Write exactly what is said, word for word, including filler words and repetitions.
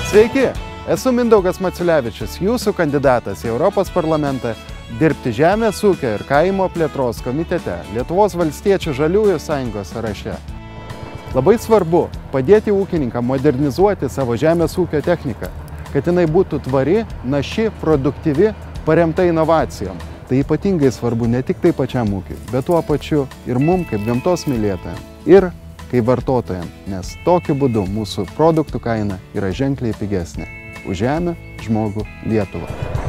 Sveiki, esu Mindaugas Maciulevičius, jūsų kandidatas į Europos parlamentą dirbti Žemės ūkio ir kaimo plėtros komitete Lietuvos valstiečių žaliųjų sąjungos sąraše. Labai svarbu padėti ūkininkam modernizuoti savo žemės ūkio techniką, kad jinai būtų tvari, naši, produktyvi, paremta inovacijom. Tai ypatingai svarbu ne tik tai pačiam ūkiui, bet tuo pačiu ir mum kaip gamtos mylėtojam ir kaip vartotojam, nes tokiu būdu mūsų produktų kaina yra ženkliai pigesnė už žemę, žmogų, Lietuvą.